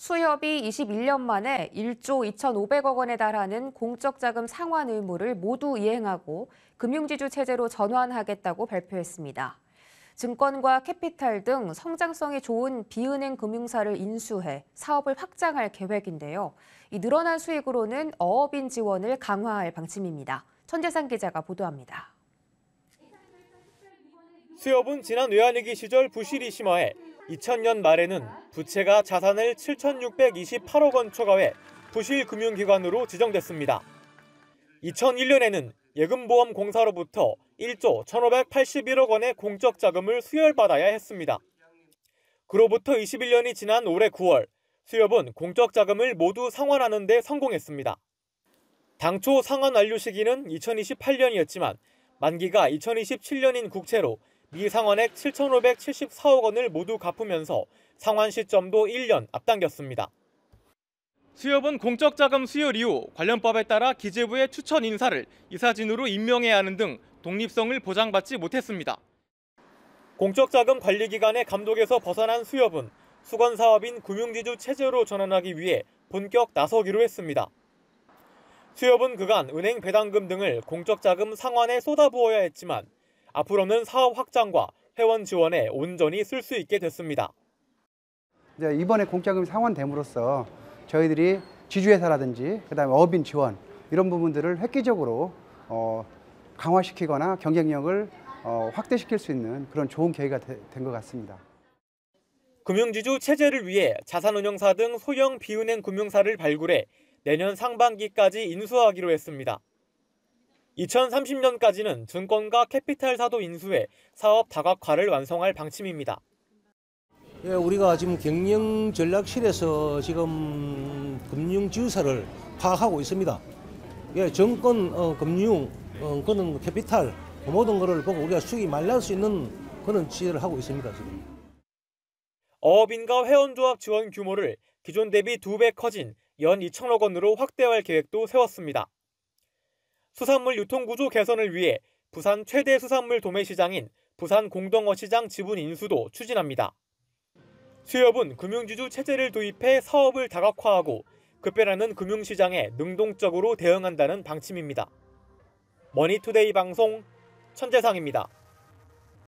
수협이 21년 만에 1조 2,500억 원에 달하는 공적 자금 상환 의무를 모두 이행하고 금융지주 체제로 전환하겠다고 발표했습니다. 증권과 캐피탈 등 성장성이 좋은 비은행 금융사를 인수해 사업을 확장할 계획인데요. 이 늘어난 수익으로는 어업인 지원을 강화할 방침입니다. 천재상 기자가 보도합니다. 수협은 지난 외환위기 시절 부실이 심화해 2000년 말에는 부채가 자산을 7,628억 원 초과해 부실금융기관으로 지정됐습니다. 2001년에는 예금보험공사로부터 1조 1,581억 원의 공적 자금을 수혈받아야 했습니다. 그로부터 21년이 지난 올해 9월, 수협은 공적 자금을 모두 상환하는 데 성공했습니다. 당초 상환 완료 시기는 2028년이었지만 만기가 2027년인 국채로 미상환액 7,574억 원을 모두 갚으면서 상환 시점도 1년 앞당겼습니다. 수협은 공적자금 수혈 이후 관련법에 따라 기재부의 추천 인사를 이사진으로 임명해야 하는 등 독립성을 보장받지 못했습니다. 공적자금 관리기관의 감독에서 벗어난 수협은 수건사업인 금융지주 체제로 전환하기 위해 본격 나서기로 했습니다. 수협은 그간 은행 배당금 등을 공적자금 상환에 쏟아부어야 했지만 앞으로는 사업 확장과 회원 지원에 온전히 쓸 수 있게 됐습니다. 이번에 공적자금이 상환됨으로써 저희들이 지주회사라든지 그다음에 어업인 지원 이런 부분들을 획기적으로 강화시키거나 경쟁력을 확대시킬 수 있는 그런 좋은 계기가 된 것 같습니다. 금융지주 체제를 위해 자산운용사 등 소형 비은행 금융사를 발굴해 내년 상반기까지 인수하기로 했습니다. 2030년까지는 증권과 캐피탈사도 인수해 사업 다각화를 완성할 방침입니다. 우리가 지금 경영전략실에서 지금 금융지주사를 파악하고 있습니다. 정권, 금융, 그런 캐피탈 모든 것을 보고 우리가 수익이 많이 날 수 있는 그런 지혜를 하고 있습니다. 지금. 어업인과 회원조합 지원 규모를 기존 대비 2배 커진 연 2천억 원으로 확대할 계획도 세웠습니다. 수산물 유통구조 개선을 위해 부산 최대 수산물 도매시장인 부산 공동어시장 지분 인수도 추진합니다. 수협은 금융지주 체제를 도입해 사업을 다각화하고 급변하는 금융시장에 능동적으로 대응한다는 방침입니다. 머니투데이 방송 천재상입니다.